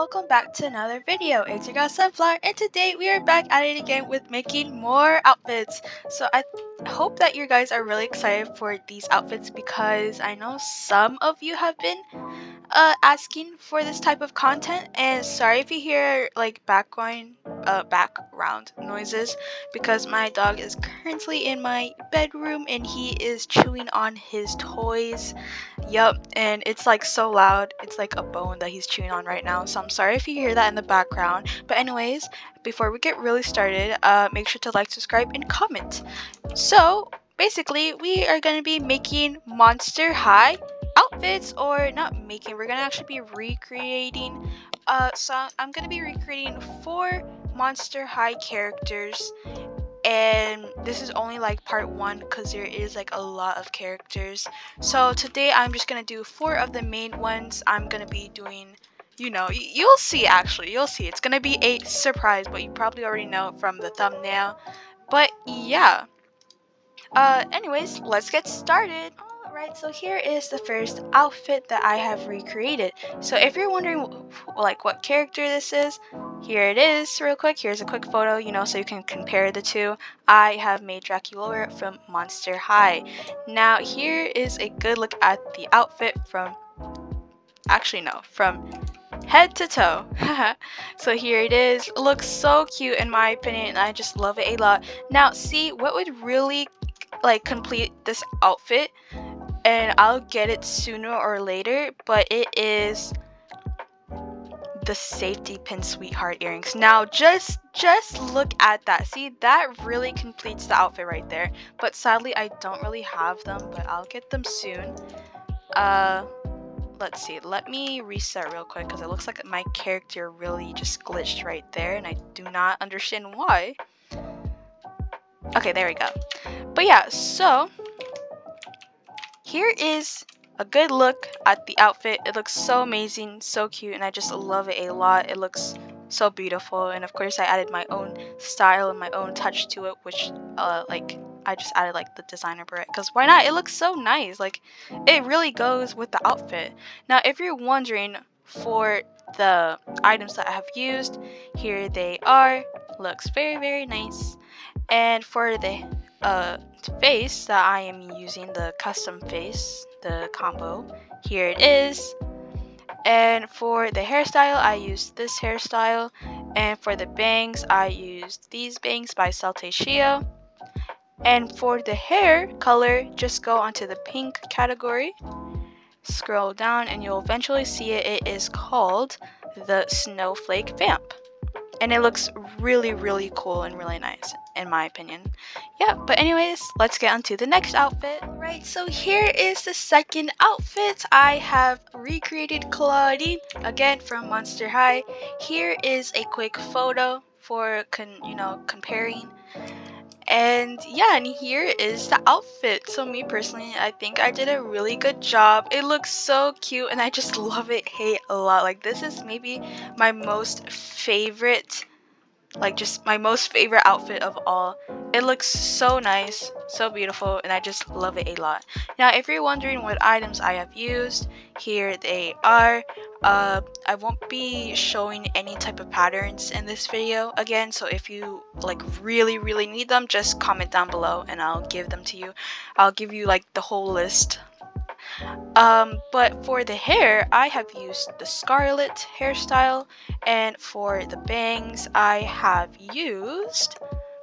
welcome back to another video. It's your girl Sunflower, and today we are back at it again with making more outfits. So I hope that you guys are really excited for these outfits because I know some of you have been asking for this type of content, and sorry if you hear like background noises because my dog is currently in my bedroom and he is chewing on his toys. Yup, and it's like so loud. It's like a bone that he's chewing on right now, so I'm sorry if you hear that in the background. But anyways, before we get really started, make sure to like, subscribe, and comment. So basically we are going to be making Monster High outfits, or not making, we're gonna actually be recreating so I'm gonna be recreating 4 Monster High characters, and this is only like part 1 because there is like a lot of characters. So today I'm just gonna do 4 of the main ones. I'm gonna be doing, you know, you'll see, actually you'll see, it's gonna be a surprise, but you probably already know it from the thumbnail. But yeah, anyways, let's get started. Alright, so here is the first outfit that I have recreated. So if you're wondering like what character this is, here it is real quick. Here's a quick photo, you know, so you can compare the two. I have made Draculaura from Monster High. Now here is a good look at the outfit from, actually no, from head to toe. So here it is. It looks so cute in my opinion, and I just love it a lot. Now see, what would really like complete this outfit, and I'll get it sooner or later, but it is the safety pin sweetheart earrings. Now just look at that. See, that really completes the outfit right there, but sadly I don't really have them, but I'll get them soon. Let's see, let me reset real quick because it looks like my character really just glitched right there, and I do not understand why. Okay, there we go. But yeah, so here is a good look at the outfit. It looks so amazing, so cute, and I just love it a lot. It looks so beautiful, and of course I added my own style and my own touch to it, which like I just added like the designer beret because why not? It looks so nice. Like, it really goes with the outfit. Now if you're wondering for the items that I have used, here they are. Looks very nice. And for the face that I am using, the custom face, the combo, here it is. And for the hairstyle, I used this hairstyle. And for the bangs, I used these bangs by Saltatio. And for the hair color, just go onto the pink category, scroll down, and you'll eventually see it. It is called the Snowflake Vamp, and it looks really cool and really nice in my opinion. Yeah, but anyways, let's get on to the next outfit. Right, so here is the second outfit. I have recreated Claudine again from Monster High. Here is a quick photo for comparing. And yeah, and here is the outfit. So me personally, I think I did a really good job. It looks so cute, and I just love it a lot. Like, this is maybe my most favorite, like just my most favorite outfit of all. It looks so nice, so beautiful, and I just love it a lot. Now if you're wondering what items I have used, here they are. I won't be showing any type of patterns in this video again, so if you like really need them, just comment down below and I'll give them to you. I'll give you like the whole list. But for the hair, I have used the Scarlet hairstyle, and for the bangs, I have used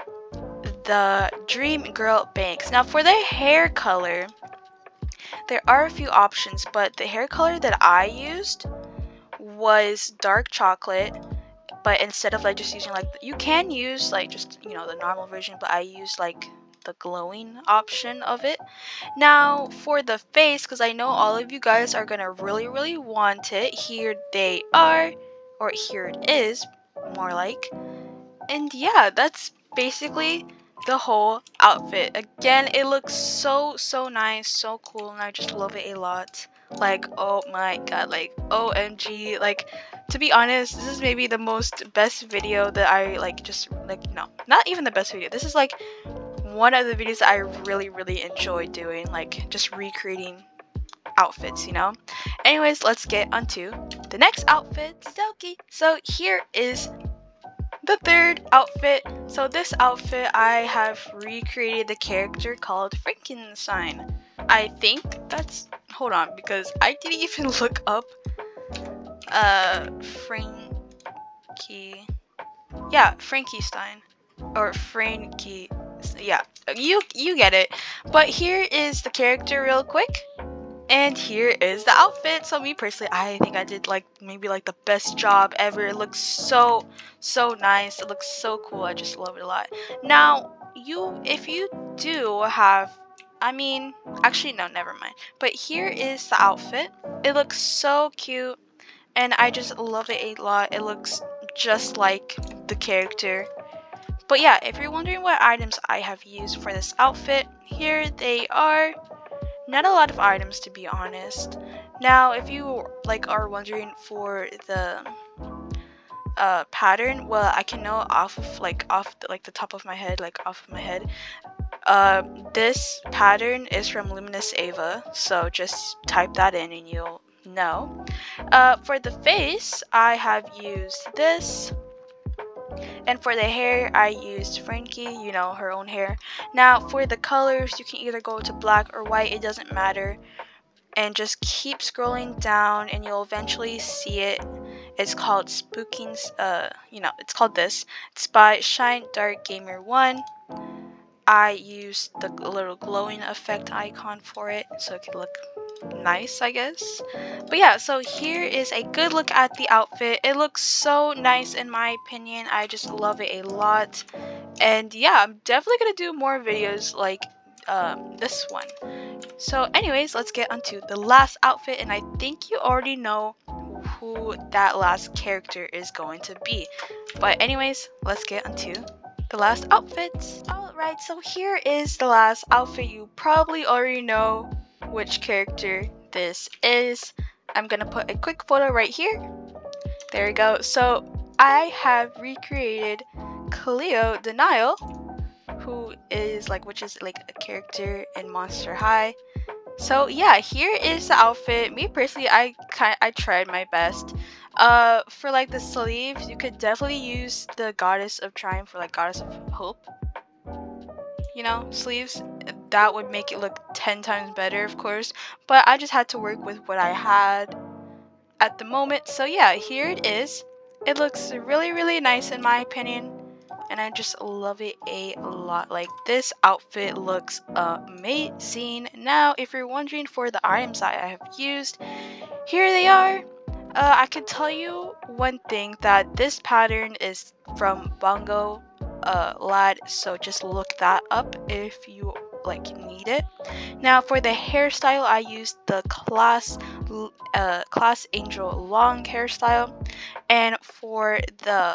the Dream Girl bangs. Now for the hair color, there are a few options, but the hair color that I used was dark chocolate, but instead of like just using like, you can use like just, you know, the normal version, but I used like the glowing option of it. Now for the face, because I know all of you guys are gonna really want it, here they are, or here it is more like. And yeah, that's basically the whole outfit. Again, it looks so nice, so cool, and I just love it a lot. Like, oh my god, like OMG. Like, to be honest, this is maybe the best video that I like, just like, no, not even the best video. This is like one of the videos that I really enjoy doing, like just recreating outfits, you know. Anyways, let's get onto the next outfit. Doki. So here is the third outfit. So this outfit, I have recreated the character called Frankenstein. I think that's, hold on, because I didn't even look up Frankie. Yeah, Frankenstein or Frankie. Yeah, you get it. But here is the character real quick. And here is the outfit. So me personally, I think I did like maybe like the best job ever. It looks so nice. It looks so cool. I just love it a lot. Now, if you do have, I mean, actually no, never mind. But here is the outfit. It looks so cute and I just love it a lot. It looks just like the character. But yeah, if you're wondering what items I have used for this outfit, here they are. Not a lot of items, to be honest. Now, if you like are wondering for the pattern, well, I can know off the top of my head, this pattern is from Luminous Ava, so just type that in and you'll know. For the face, I have used this. And for the hair, I used Frankie, you know, her own hair. Now, for the colors, you can either go to black or white, it doesn't matter. And just keep scrolling down and you'll eventually see it. It's called Spooking, it's called this. It's by Shine Dark Gamer 1. I used the little glowing effect icon for it, so it could look nice, I guess. But yeah, so here is a good look at the outfit. It looks so nice in my opinion. I just love it a lot. And yeah, I'm definitely gonna do more videos like this one. So anyways, let's get onto the last outfit, and I think you already know who that last character is going to be. But anyways, let's get onto the last outfit. Alright, so here is the last outfit. You probably already know which character this is. I'm gonna put a quick photo right here. There we go. So I have recreated Cleo Denial, which is like a character in Monster High. So yeah, here is the outfit. Me personally, I tried my best. For like the sleeves, you could definitely use the Goddess of Triumph or like Goddess of Hope, you know, sleeves. That would make it look 10 times better, of course, but I just had to work with what I had at the moment. So yeah, here it is. It looks really nice in my opinion, and I just love it a lot. Like, this outfit looks amazing. Now, if you're wondering for the items that I have used, here they are. I can tell you one thing, that this pattern is from Bongo Lad, so just look that up if you like need it. Now for the hairstyle, I used the Class Angel long hairstyle, and for the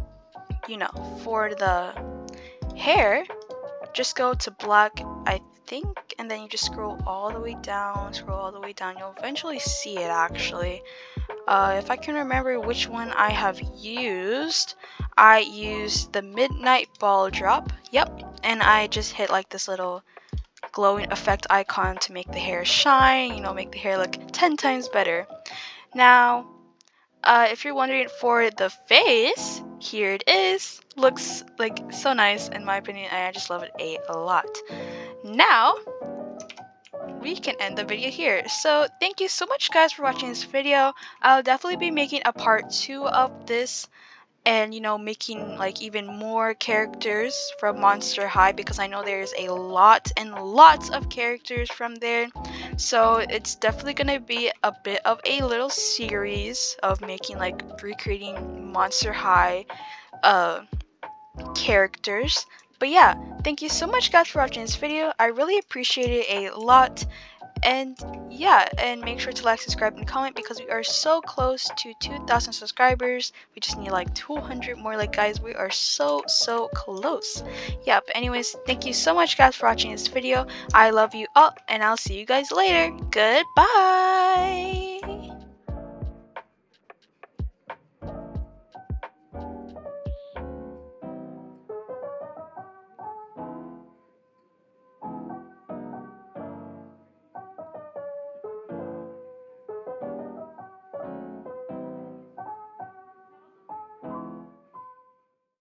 hair, just go to black, I think, and then you just scroll all the way down, you'll eventually see it actually. If I can remember which one I have used, I used the Midnight Ball Drop, yep, and I just hit like this little glowing effect icon to make the hair shine, make the hair look 10 times better. Now, if you're wondering for the face, here it is. Looks like so nice in my opinion, and I just love it a lot. Now, we can end the video here. So thank you so much guys for watching this video. I'll definitely be making a part 2 of this, and making like even more characters from Monster High, because I know there's a lot and lots of characters from there. So it's definitely gonna be a bit of a little series of making like recreating Monster High characters. But yeah, thank you so much guys for watching this video. I really appreciate it a lot. And yeah, and make sure to like, subscribe, and comment, because we are so close to 2,000 subscribers. We just need like 200 more. Like, guys, we are so close. Yeah, but anyways, thank you so much guys for watching this video. I love you all, and I'll see you guys later. Goodbye.